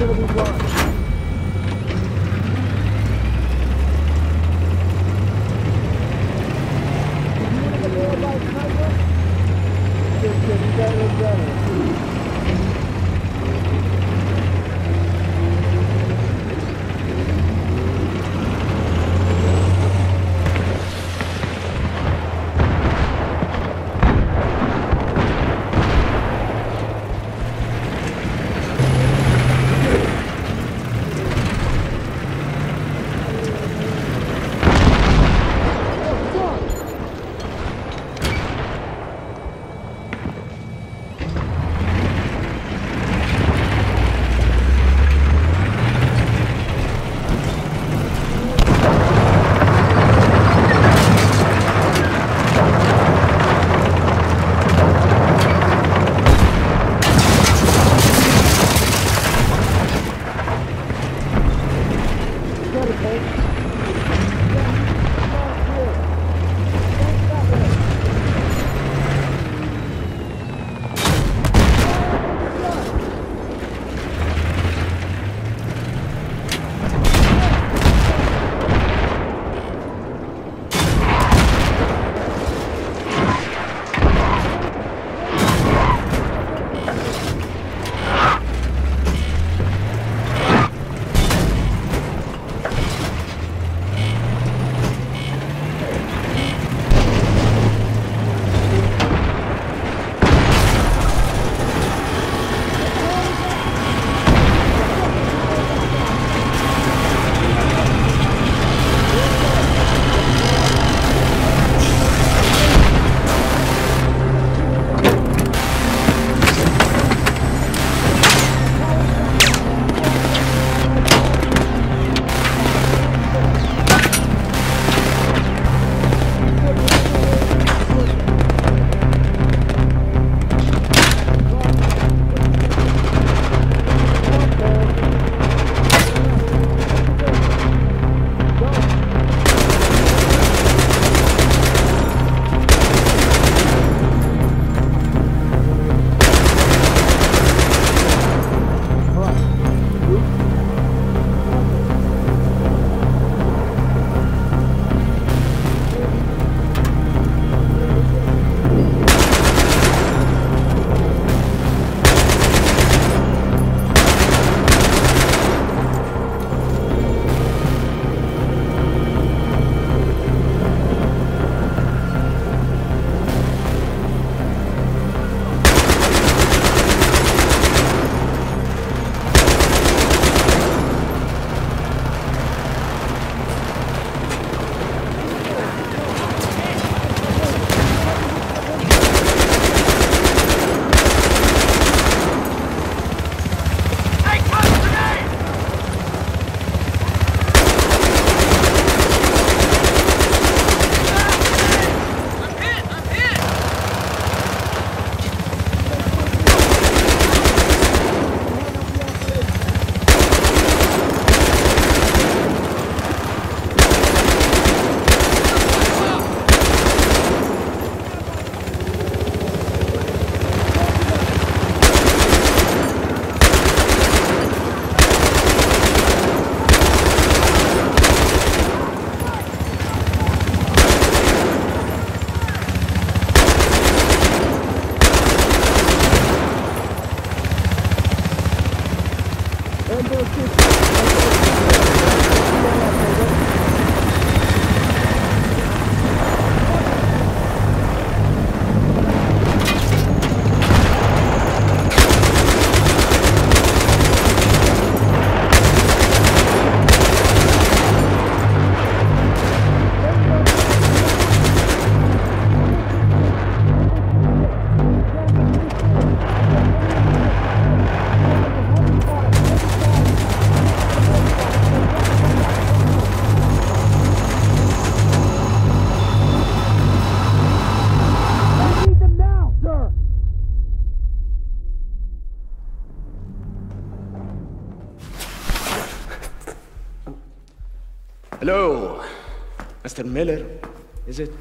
Hello, Mr. Miller, is it?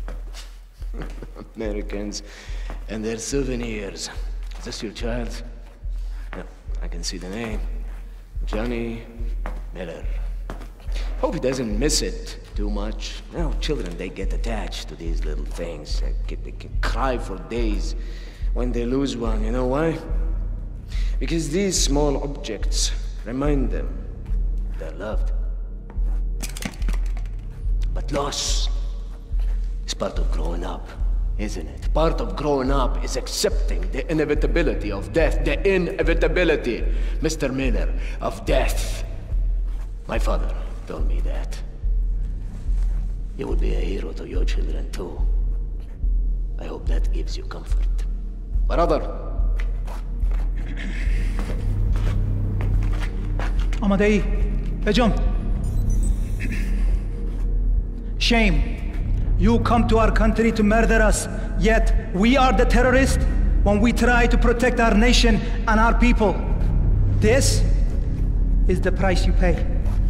Americans and their souvenirs. Is this your child? Yeah, I can see the name. Johnny Miller. Hope he doesn't miss it too much. You know, children, they get attached to these little things. They can cry for days when they lose one. You know why? Because these small objects remind them they're loved. But loss is part of growing up, isn't it? Part of growing up is accepting the inevitability of death. The inevitability, Mr. Miller, of death. My father told me that. You will be a hero to your children, too. I hope that gives you comfort. Brother. Amadei, John. Shame. You come to our country to murder us, yet we are the terrorists when we try to protect our nation and our people. This is the price you pay.